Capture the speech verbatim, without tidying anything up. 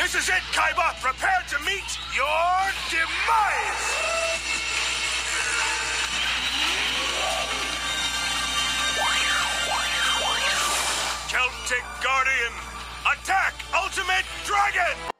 This is it, Kaiba! Prepare to meet your demise! Celtic Guardian, attack Ultimate Dragon!